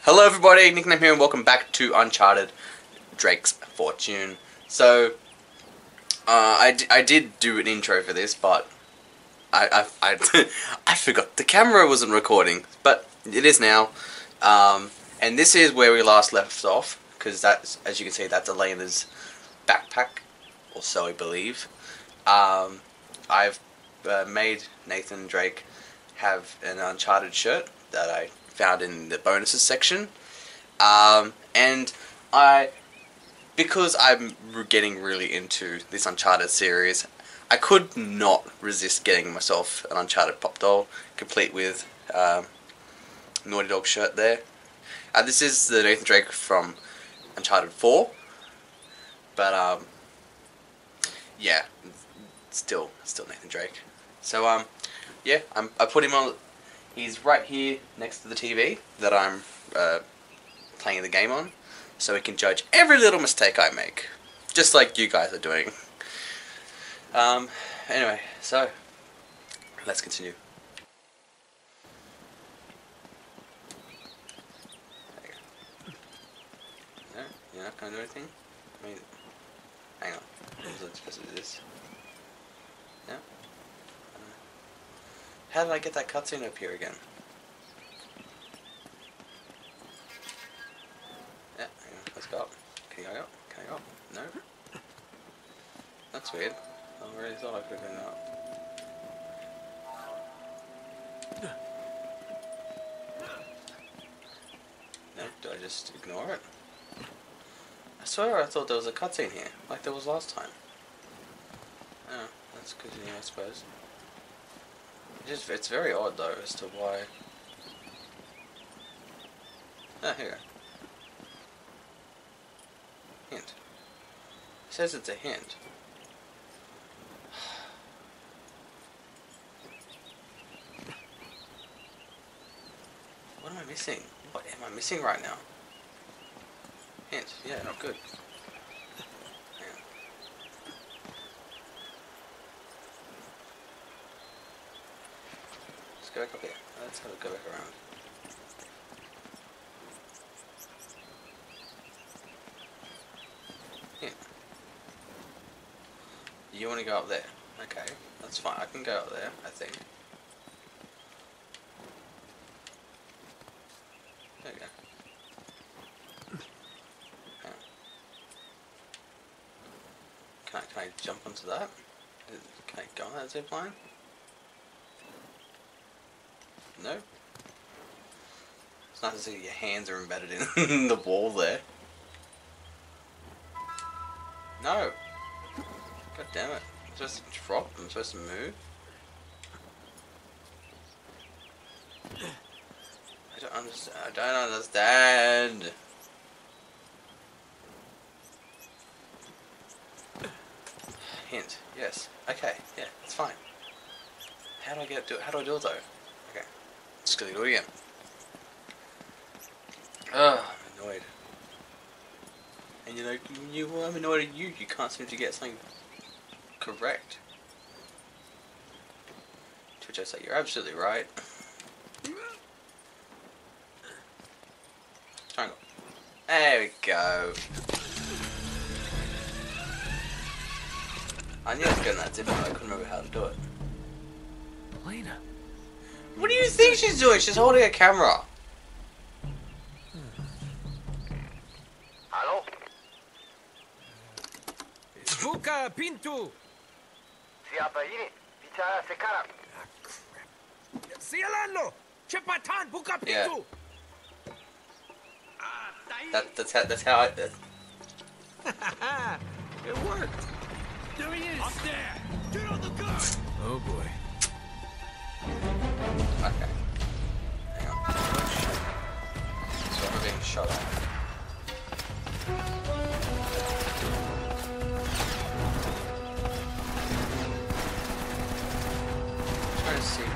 Hello everybody, Nickname here and welcome back to Uncharted Drake's Fortune. So, I did do an intro for this, but I I forgot the camera wasn't recording, but it is now. And this is where we last left off, because that's, as you can see, that's Elena's backpack, or so I believe. I've made Nathan Drake have an Uncharted shirt that I found in the bonuses section, and because I'm getting really into this Uncharted series, I could not resist getting myself an Uncharted pop doll, complete with Naughty Dog shirt there. This is the Nathan Drake from Uncharted 4, but yeah, still Nathan Drake. So yeah, I put him on. He's right here next to the TV that I'm playing the game on, so he can judge every little mistake I make, just like you guys are doing. Anyway, so let's continue. There you go. No, you're not gonna do anything? I mean, hang on. Was I supposed to do this? No? How did I get that cutscene up here again? Yeah, hang on, let's go up. Can I go up? Can I go up? No? That's weird. I really thought I could have gone up. No, do I just ignore it? I swear I thought there was a cutscene here, like there was last time. Oh, that's good to know, I suppose. It's very odd though as to why. Ah, here. Hint. It says it's a hint. What am I missing? What am I missing right now? Hint. Yeah, not good. Hang on. Let's go back up here. Let's have a go back around. Here. You want to go up there? Okay, that's fine. I can go up there, I think. There we go. Can I jump onto that? Can I go on that zip line? No? It's nice to see your hands are embedded in the wall there. No! God damn it. I'm supposed to drop, I'm supposed to move. I don't understand. I don't understand. Hint. Yes. Okay. Yeah. It's fine. How do I get do it? How do I do it though? Okay. Just gonna do it again. Ugh, I'm annoyed. And you're like, I'm annoyed at you. You can't seem to get something correct. To which I say, you're absolutely right. Triangle. There we go. I knew I was getting that zip, but I couldn't remember how to do it. Elena. What do you think she's doing? She's holding a camera. Hello? Buka Pintu. Siapa ini? Bicara sekarang. Ah, crap. Sialano. Cepatan, buka Yeah. pintu. That's how I. It worked. There he is. Up there. Get on the gun. Oh boy. Okay. Hang on. So we're being shot at. I'm trying to see.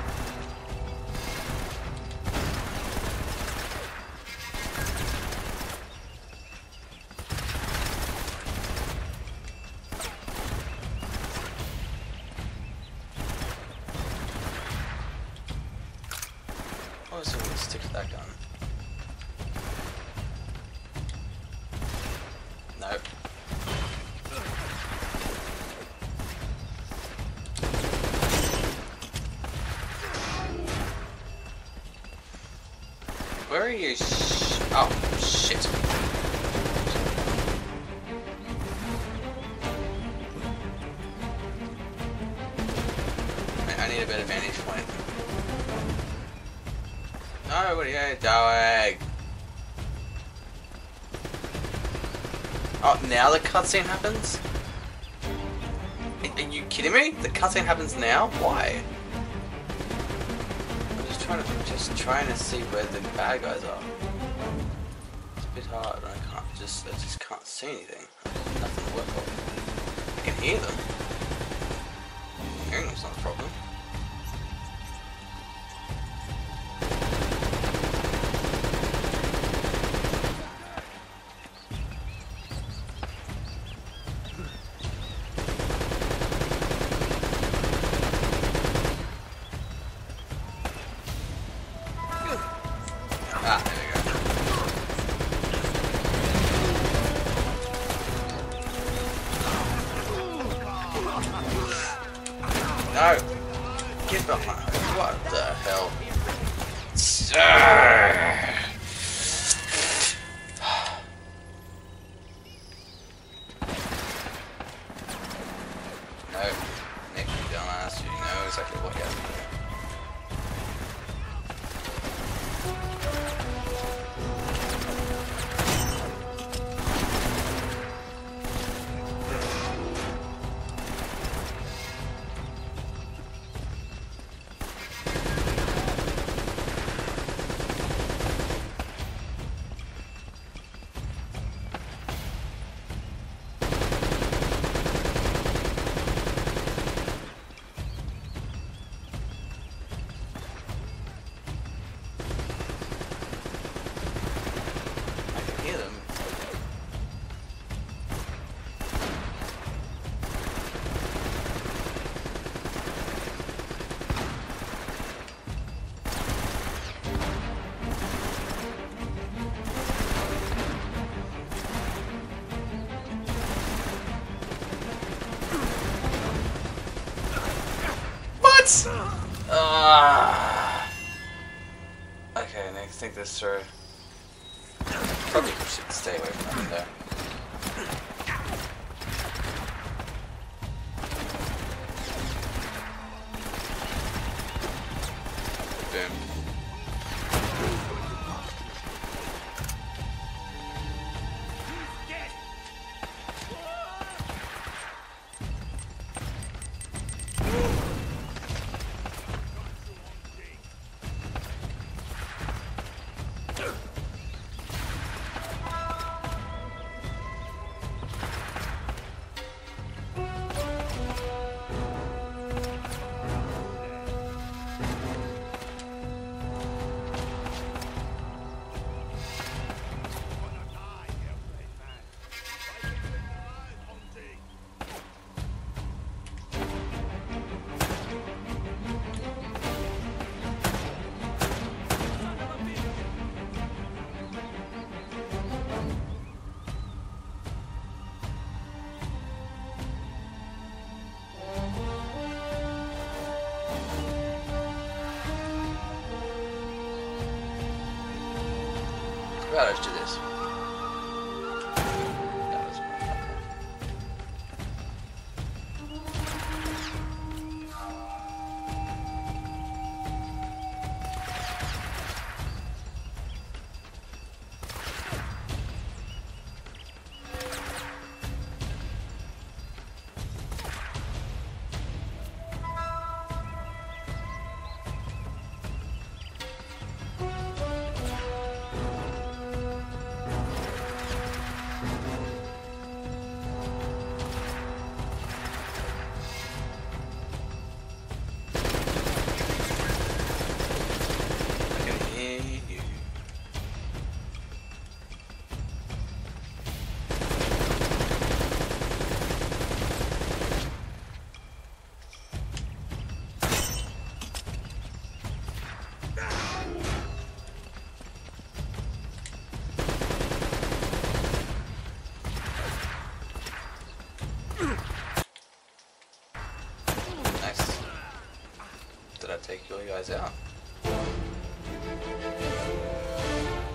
Oh, so we'll stick to that gun. you oh, shit. I need a better vantage point. No, what are you doing? Oh, now the cutscene happens? Are you kidding me? The cutscene happens now? Why? I'm just trying to see where the bad guys are. It's a bit hard. I just can't see anything. Nothing to work on. I can hear them. Hearing them's not a problem. Ah, there we go. No! Get behind. What the hell? No. Nick, you dumbass. You know exactly what you have to do. Okay, I need to think this through. Probably should stay away from that window. Boom. Well, let's do this. That was more helpful. Did I take you guys out?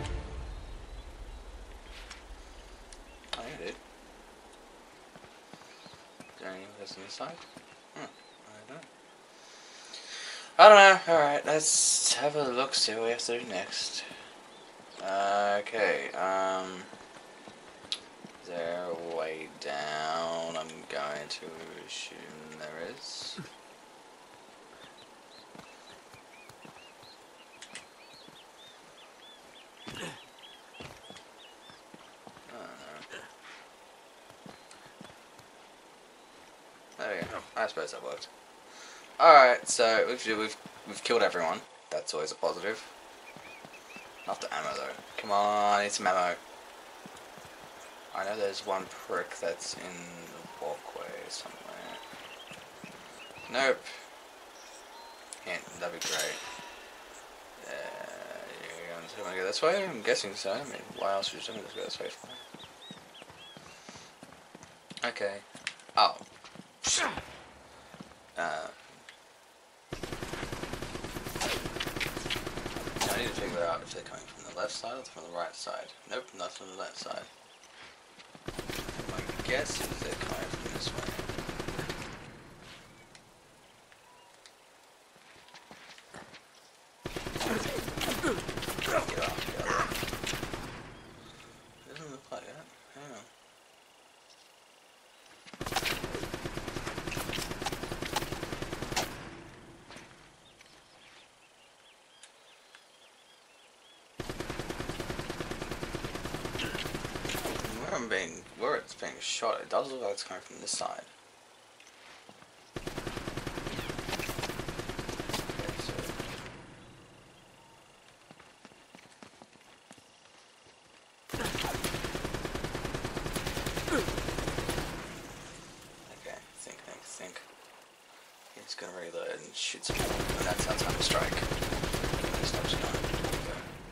goes on this side? I don't know. Alright, let's have a look, see what we have to do next. Okay, is there a way down? I'm going to assume there is. There we go. I suppose that worked. Alright, so we've killed everyone. That's always a positive. Not the ammo though. Come on, I need some ammo. I know there's one prick that's in the walkway somewhere. Nope. Yeah, that'd be great. You're gonna go this way? I'm guessing so. I mean, why else would you just go this way for? Okay. Oh. I need to figure out if they're coming from the left side or from the right side. Nope, not from the left side. My guess is they're coming from this way. Get off. It doesn't look like that. Hang on. Where it's being shot, it does look like it's coming from this side. Okay, think. He's gonna reload and shoot some more, and that's our time to strike. He's not just gonna go.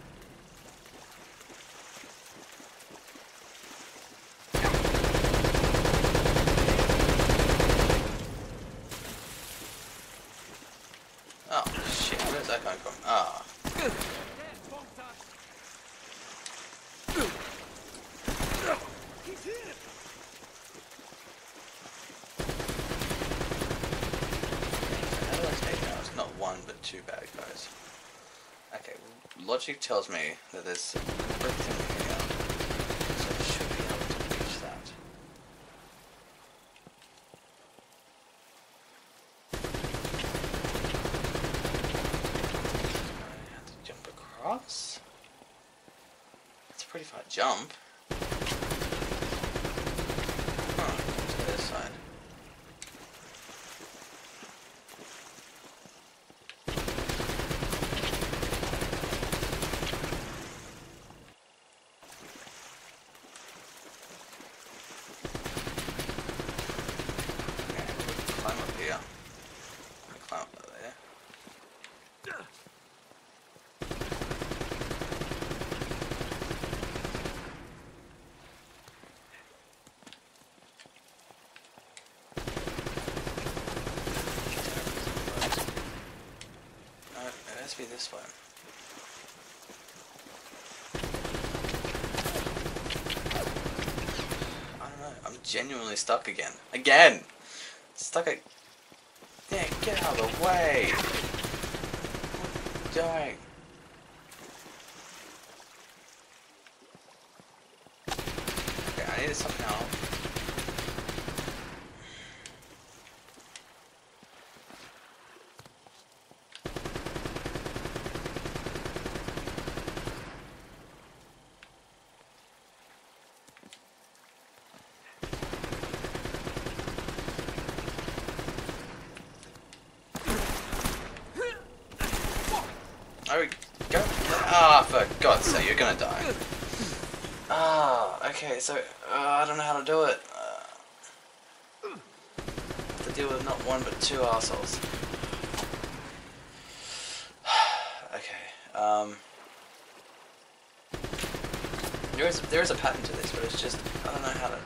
Oh shit, where's that coming from? Ah. Not one, but two bad guys. Okay, logic tells me that there's a brick thing here, so I should be able to reach that. I have to jump across? That's a pretty far jump. Huh, let's go this side. Climb up here. Climb up there. No, it has to be this one. I don't know. I'm genuinely stuck again. Again! Stuck at... Yeah, get out of the way! What are you doing? Okay, I need something else. There we go. Ah, for God's sake, you're gonna die. Ah, okay, so I don't know how to do it. Have to deal with not one but two assholes. Okay, there is a pattern to this, but it's just I don't know how to.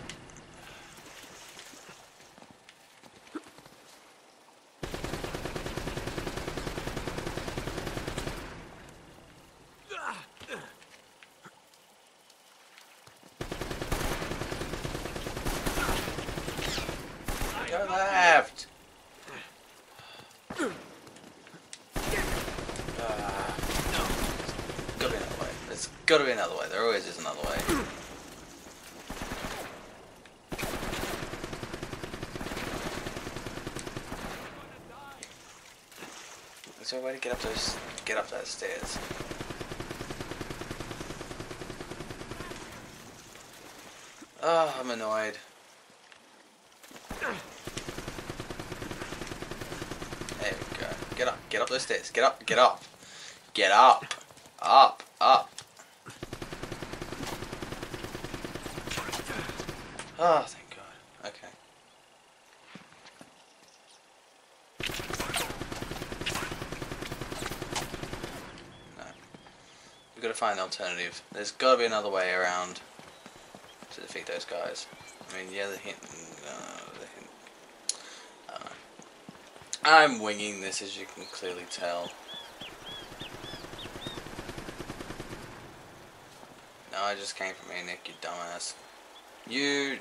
Go there! gotta be another way. There always is another way. Is there a way to get up those stairs? Oh, I'm annoyed. There we go. Get up those stairs. Get up. Get up. Up. Oh, thank God. Okay. No. We've got to find an alternative. There's got to be another way around to defeat those guys. I mean, yeah, the hint. I don't know. I'm winging this, as you can clearly tell. No, I just came from here, Nick, you dumbass. You...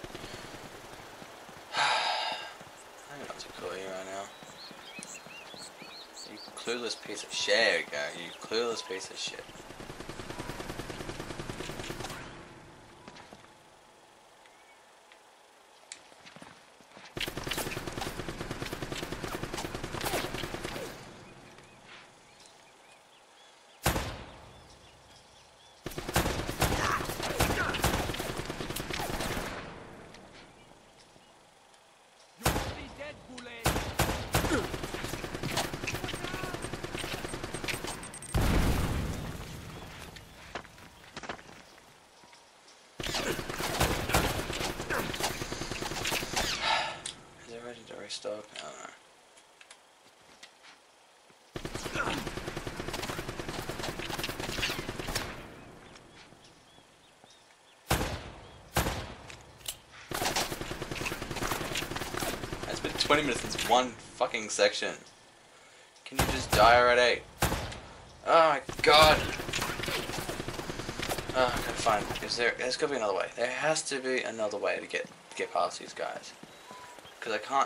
I don't know what to call you right now. You clueless piece of shit. There we go, you clueless piece of shit. Stock? I don't know. It's been 20 minutes since one fucking section. Can you just die already? Oh my god. Oh, I gotta find. There's gotta be another way. There has to be another way to get past these guys. Because I can't.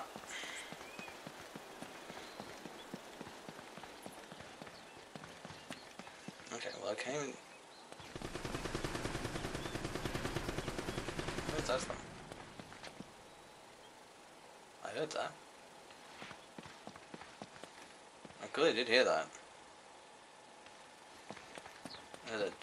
Okay, well I came in. Where's that from? I heard that. I clearly did hear that. There's a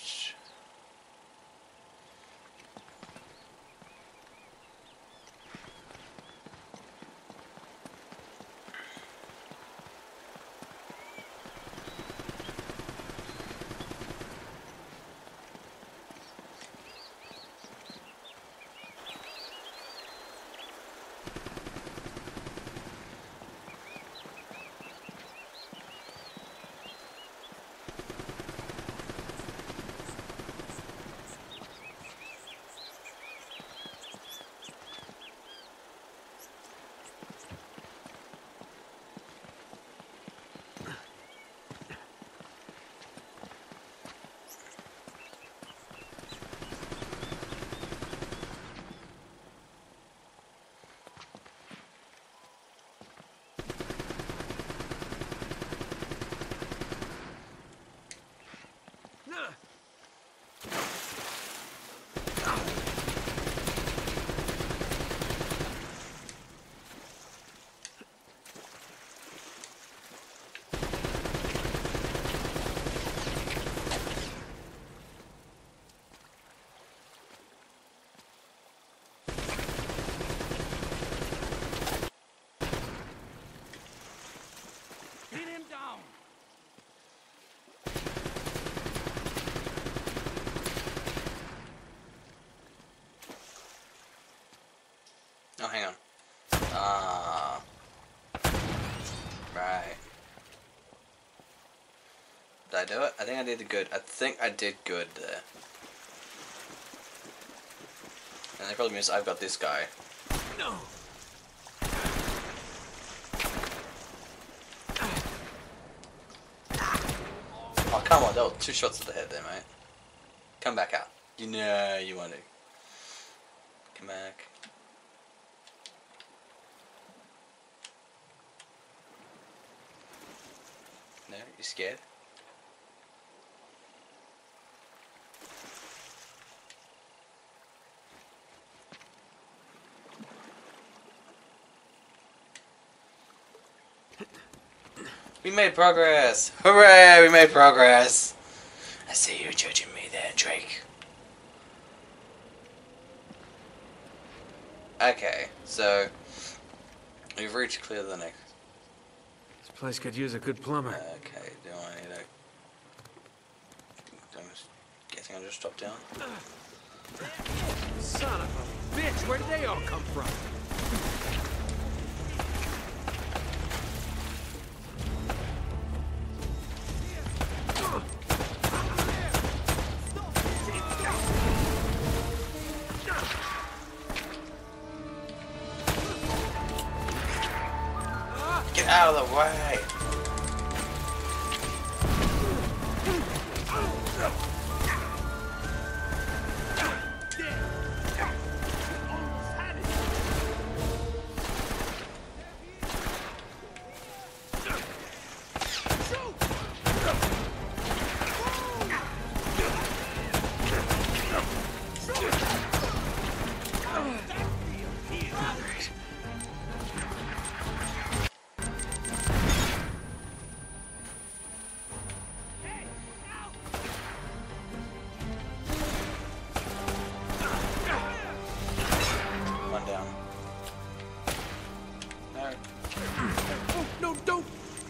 Oh, hang on. Right. Did I do it? I think I did good. I think I did good there. And the problem is I've got this guy. No. Oh, come on. That was 2 shots to the head there, mate. Come back out. You know you want to. Come back. No, you scared? We made progress! Hooray! We made progress! I see you judging me there, Drake. Okay, so we've reached clear the next. This place could use a good plumber. Okay, do I need a... I'm guessing I'll just drop down. Son of a bitch, where did they all come from? Get out of the way! One down. No. Oh, no, don't!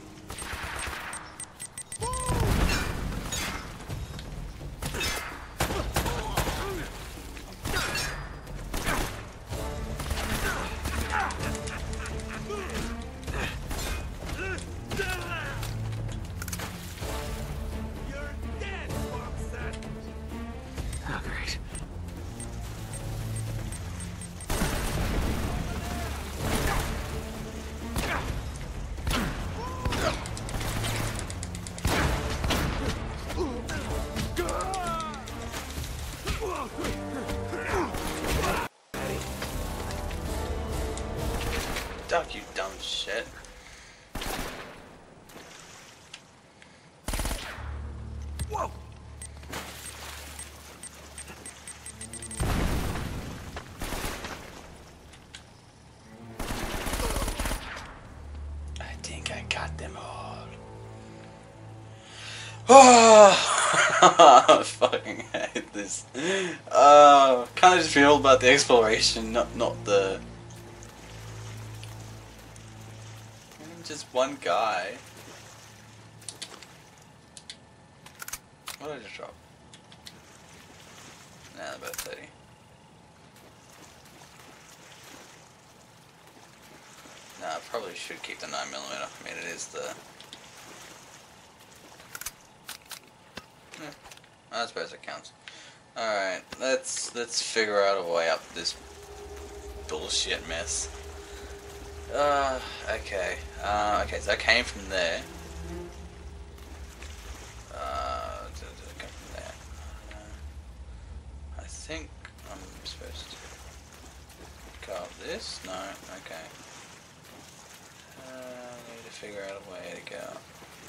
You're dead, Foxer. Oh, great. Duck, you dumb shit. Whoa! I think I got them all. Oh, I fucking hate this. Kind of just feel about the exploration, not the. Just one guy. What did I just drop? Nah, about 30. Nah, I probably should keep the 9mm. I mean, it is the... Yeah, I suppose it counts. Alright, let's figure out a way up this bullshit mess. Okay. Okay, so I came from there. Did I come from there? I think I'm supposed to go up this? No, okay. I need to figure out a way to go.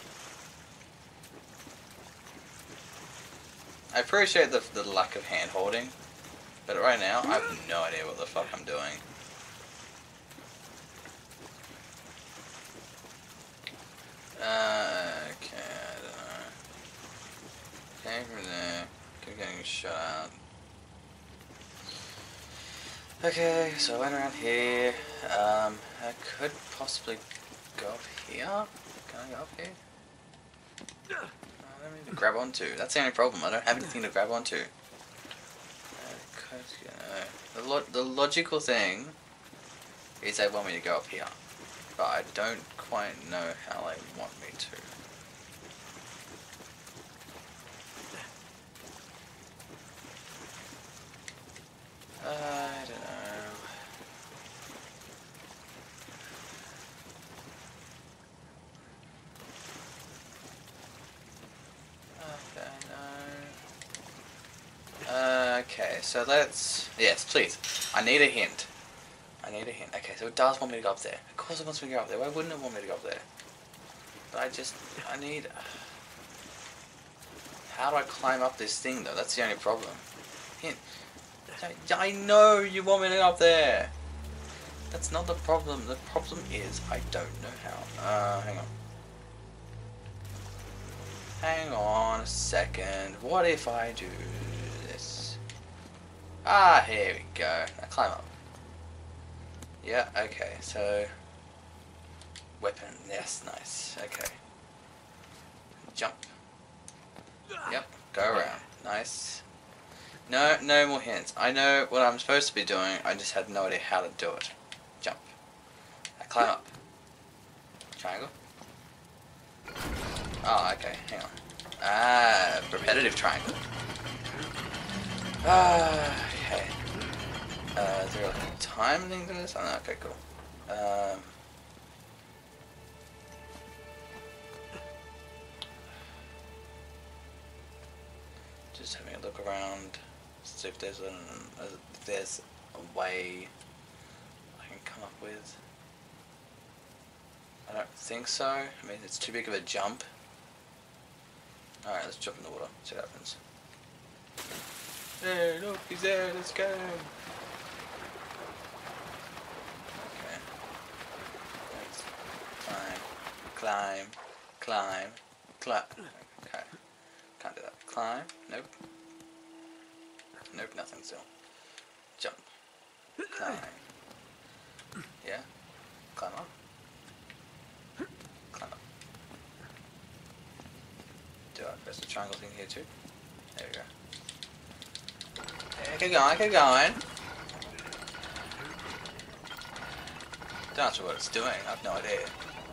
I appreciate the lack of hand holding, but right now I have no idea what the fuck I'm doing. Okay, I don't know. Came from there, keep getting shot out. Okay, so I went around here. I could possibly go up here. Can I go up here? I don't need to grab onto. That's the only problem. I don't have anything to grab onto. The logical thing is they want me to go up here, but I don't quite know how they want me to. I don't know. Okay, so let's... Yes, please. I need a hint. I need a hint. Okay, so it does want me to go up there. Of course it wants me to go up there. Why wouldn't it want me to go up there? But I need... How do I climb up this thing, though? That's the only problem. Hint. I know you want me to go up there. That's not the problem. The problem is I don't know how. Hang on. Hang on a second. What if I do this? Ah, here we go. Now climb up. Yeah, okay, so... Weapon, yes, nice. Okay. Jump. Yep, go around. Nice. No, no more hints. I know what I'm supposed to be doing, I just had no idea how to do it. Jump. Now climb up. Triangle. Oh, okay, hang on. Ah, repetitive triangle. Ah, okay. Is there like a time thing to this? Oh, no, okay, cool. Just having a look around, see if there's a way I can come up with. I don't think so. I mean, it's too big of a jump. Alright, let's jump in the water, see what happens. Hey, look, he's there, let's go! Okay. Let's climb, climb. Okay. Can't do that. Climb, nope. Nope, nothing still. Jump. Climb. Yeah? Climb up. Climb up. Do I press the triangle thing here too? There we go. Yeah, keep going, keep going. Don't know what it's doing, I have no idea.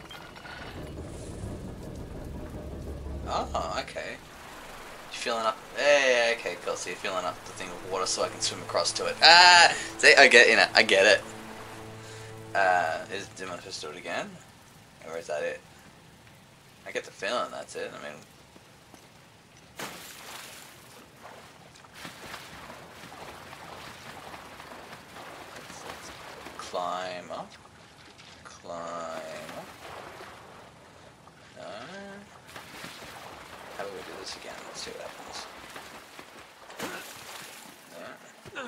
Oh, okay. You're filling up. Hey, okay, cool. So you're filling up the thing with water so I can swim across to it. Ah! See, I get it. I get it. Am I supposed to do it again? Or is that it? I get the feeling that's it. I mean... Let's climb up. Climb up. No. How do we do this again? Let's see what happens. No.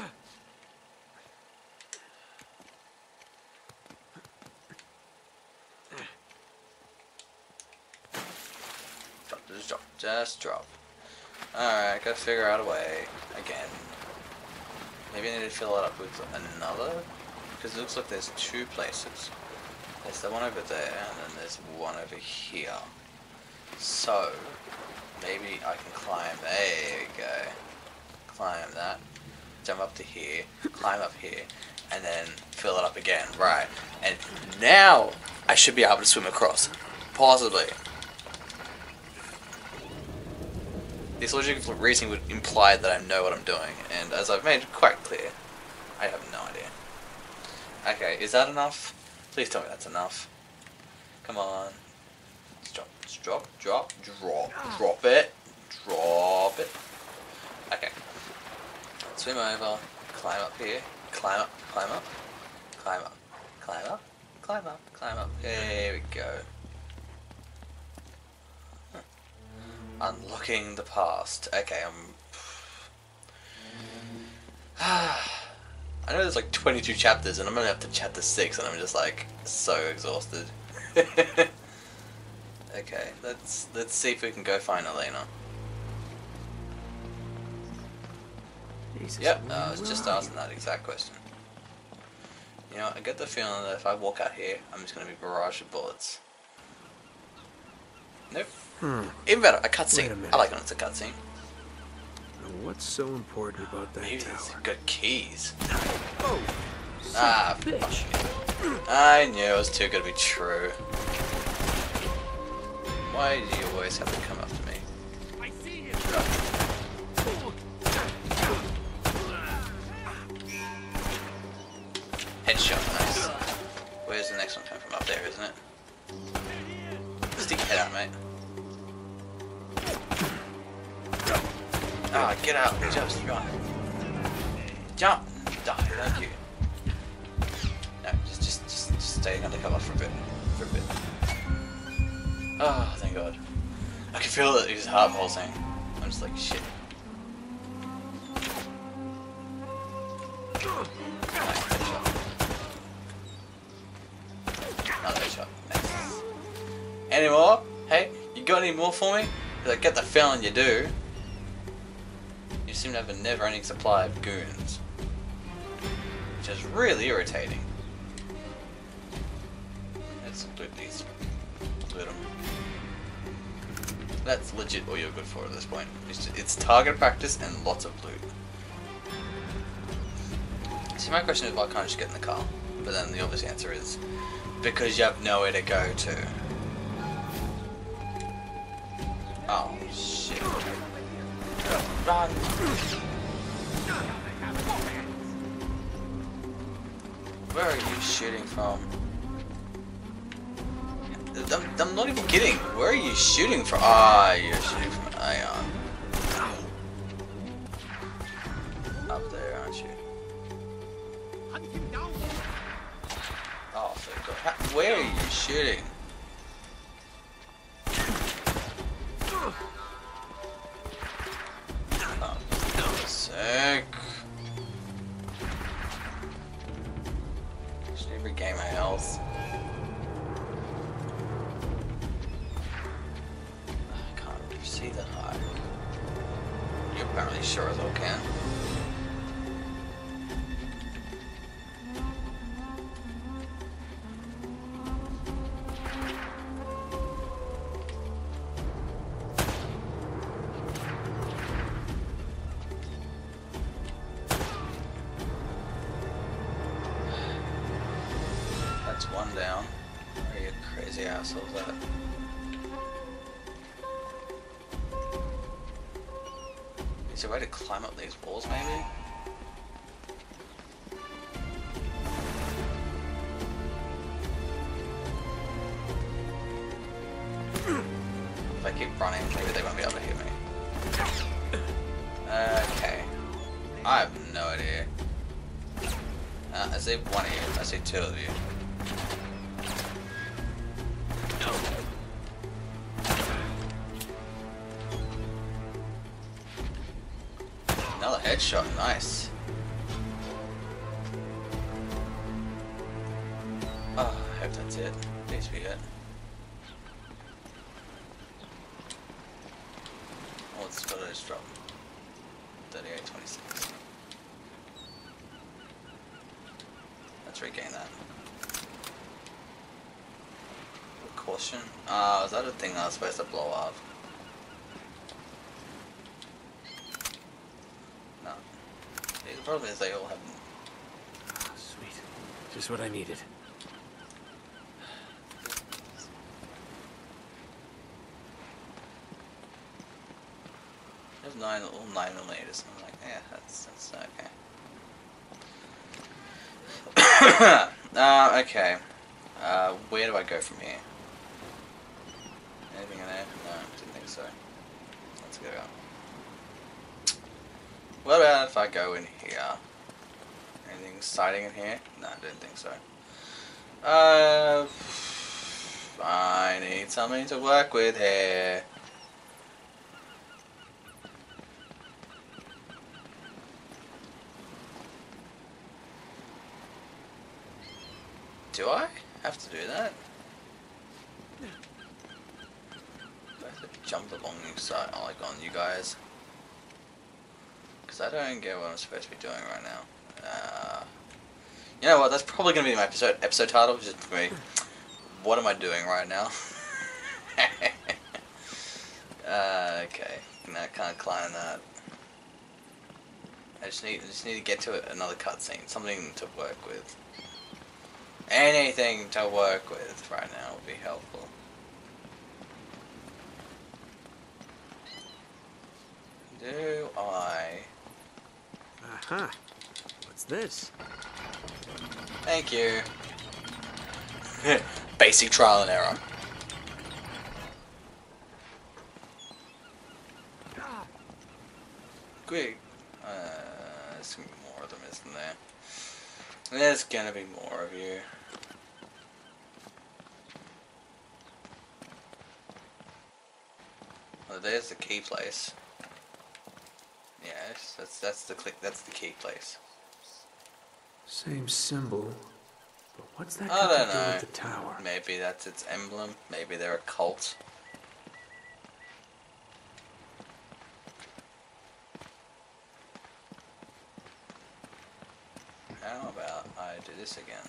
Drop, just drop. Alright, gotta figure out a way. Again. Maybe I need to fill it up with another? Because it looks like there's two places. There's the one over there, and then there's one over here. So, maybe I can climb. There you go. Climb that. Jump up to here. Climb up here. And then fill it up again. Right. And now I should be able to swim across. Possibly. This logical reasoning would imply that I know what I'm doing. And as I've made quite clear, I have no idea. Okay, is that enough? Please tell me that's enough. Come on. Let's drop, drop it, drop it. Okay. Swim over, climb up here, climb up, climb up, climb up, climb up, climb up, climb up. There we go. Unlocking the past. Okay, I know there's like 22 chapters and I'm only up to chapter 6 and I'm just like so exhausted. Okay, let's see if we can go find Elena. Jesus, Yep, I was just asking that exact question. You know, I get the feeling that if I walk out here, I'm just going to be barraged of bullets. Nope. Even better, a cutscene. I like when it's a cutscene. What's so important about that Maybe tower? it's got keys. Oh, Ah, bitch. I knew it was too good to be true. Why do you always have to come after me? I see him. Headshot, nice. Where's the next one coming from? Up there, isn't it? Stick your head out, mate. Ah, get out. Just run. Jump. Die, thank you. No, just stay undercover for a bit. Oh, thank God. I can feel his heart pulsing. I'm just like, shit. Nice headshot. Another headshot. Nice. Any more? Hey, you got any more for me? 'Cause I get the feeling you do. You seem to have a never-ending supply of goons. Which is really irritating. Let's loot these. Loot them. That's legit all you're good for at this point. It's target practice and lots of loot. See, my question is why can't I just get in the car? But then the obvious answer is because you have nowhere to go to. Oh shit. Run! Where are you shooting from? I'm not even kidding. Where are you shooting from? Ah, you're shooting from Ion. Up there, aren't you? Oh, thank God. Where are you shooting? Oh, sick. Just need to regain my health. I can't really see that high. You apparently sure as hell can. That's one down. Where are you crazy assholes at? Is there a way to climb up these walls, maybe? If I keep running, maybe they won't be able to hit me. Okay. I have no idea. I see one of you. I see two of you. Another headshot, nice. Oh, I hope that's it. Please be it. Oh, it's got to just drop. 38.26. Let's regain that. Caution. Ah, is that a thing that I was supposed to blow up? No. The problem is they all have. Sweet. Just what I needed. There's 9mm. I'm like, yeah, that's okay. Okay. Where do I go from here? Anything in there? No, didn't think so. Let's go. What about if I go in here? Anything exciting in here? No, I didn't think so. I need something to work with here. Do I have to do that? Do I have to jump alongside, like on you guys? Because I don't get what I'm supposed to be doing right now. You know what? That's probably going to be my episode title. Just for me. What am I doing right now? Okay. No, I can't climb that. I just need to get to another cutscene. Something to work with. Anything to work with right now would be helpful. Do I? Aha. What's this? Thank you. Basic trial and error. Quick. There's gonna be more of them, isn't there? There's gonna be more of you. Well, there's the key place. Yes, that's the key place. Same symbol. But what's that I got don't to do know. with the tower? Maybe that's its emblem. Maybe they're a cult. how about I do this again?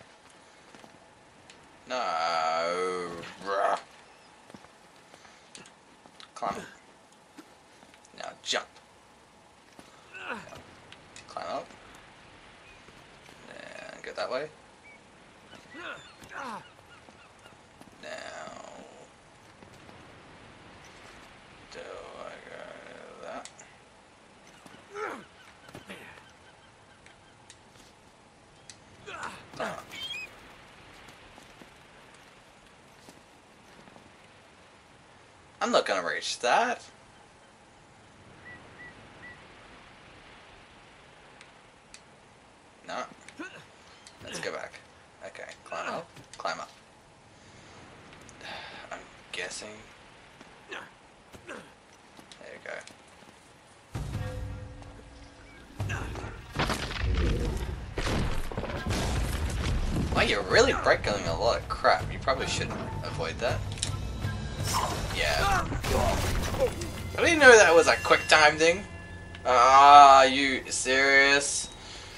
No. Bruh. Climb. Now jump. Climb up. And go that way. Now. Do I go that? Oh. I'm not gonna reach that. No. Let's go back. Okay, climb up. Climb up. I'm guessing. There you go. Wow, you're really breaking a lot of crap. You probably should avoid that. Yeah. I didn't know that was a quick time thing. Are you serious?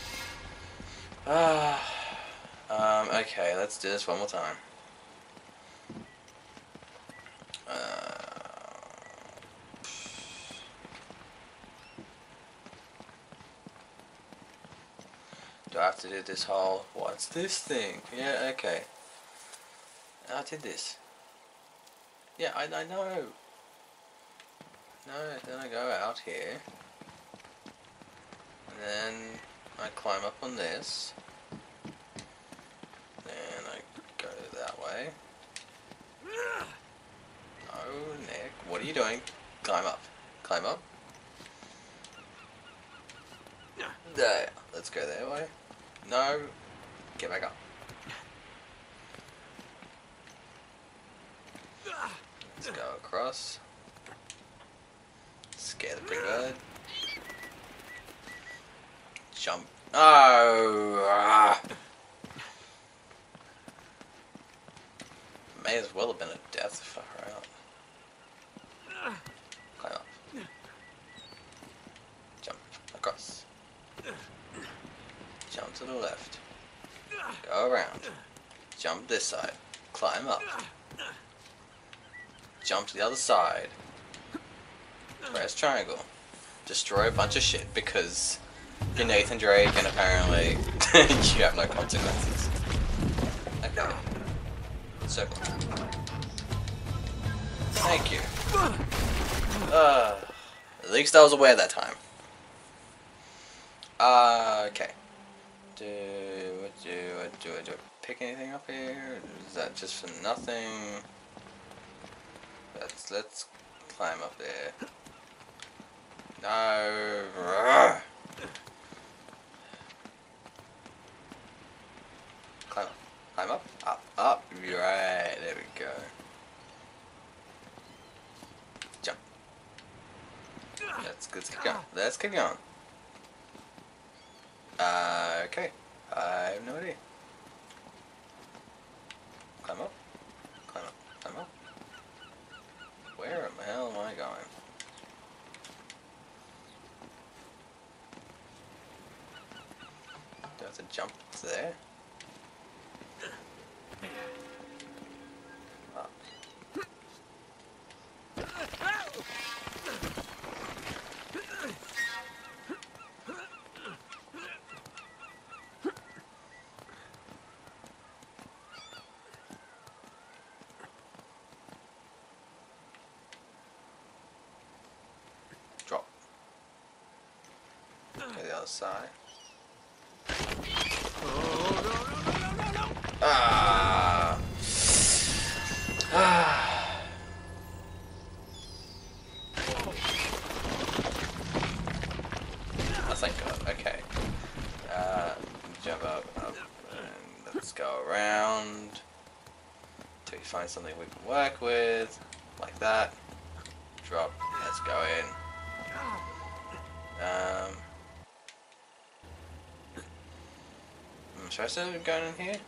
Okay, let's do this one more time. Do I have to do this whole, what's this thing? Yeah, okay. I did this. Yeah, I know. No, then I go out here. And then I climb up on this. Then I go that way. No, Nick, what are you doing? Climb up. Climb up. There. Let's go that way. No. Get back up. Let's go across. Scare the big bird. Jump. Oh! May as well have been a death for her out. Climb up. Jump across. Jump to the left. Go around. Jump this side. Climb up. Jump to the other side. Press triangle. Destroy a bunch of shit because you're Nathan Drake and apparently you have no consequences. Okay. Circle. Thank you. At least I was aware that time. Okay. Do I pick anything up here? Is that just for nothing? Let's climb up there. No. Climb up. Climb up. Up. Right. There we go. Jump. Let's keep going. Let's keep going. Okay. I have no idea. Climb up. Climb up. Climb up. Where the hell am I going? Do I have to jump there? Up. Drop. To the other side. Ah. Oh, thank God. Okay. Jump up, and let's go around till we find something we can work with, like that. Drop. Let's go in. Should I still go in here?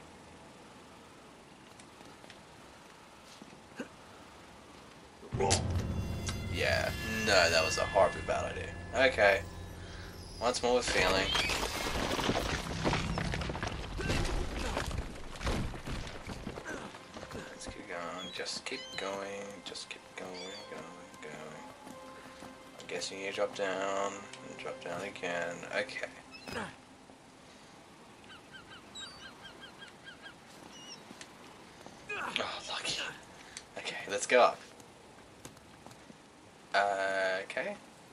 Yeah, no, that was a horribly bad idea. Okay, once more with feeling. keep going, just keep going, going. I'm guessing you drop down, and drop down again. Okay. Oh, lucky. Okay, let's go up. Okay.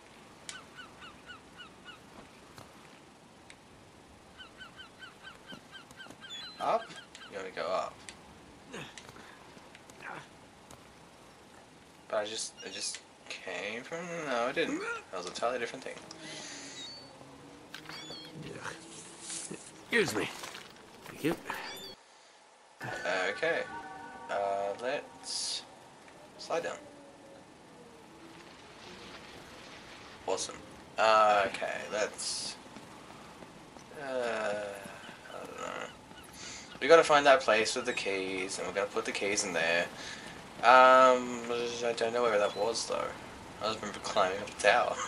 Up? You want to go up? But I just came from... No, I didn't. That was a totally different thing. Excuse me. Thank you. Okay. Let's slide down. Awesome. Okay, let's... I don't know. We gotta find that place with the keys, and we're gonna put the keys in there. I don't know where that was though. I just remember climbing up the tower.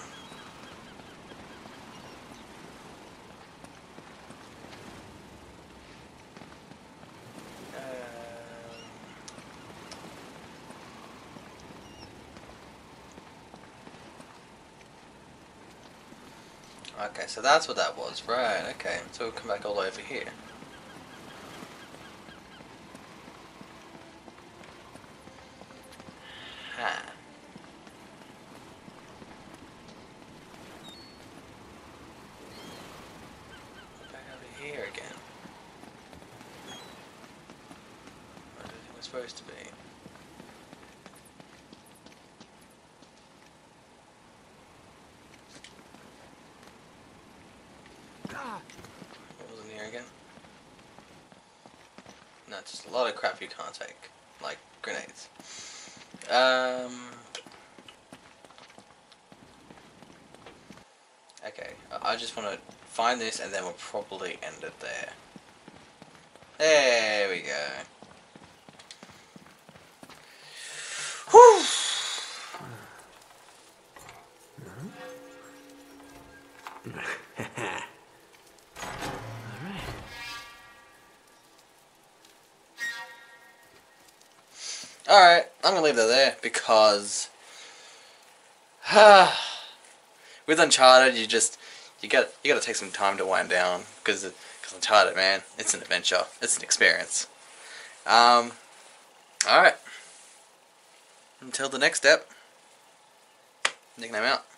Okay, so that's what that was, right? Okay, so we'll come back all the way over here. Ha. Back over here again. Where do you think we're supposed to be? What was in here again? No, just a lot of crap you can't take. Like grenades. Okay, I just want to find this and then we'll probably end it there. There we go. Whew! Alright, I'm gonna leave that there because with Uncharted you gotta take some time to wind down because Uncharted, man, it's an adventure, it's an experience. Alright, until the next step, nickname out.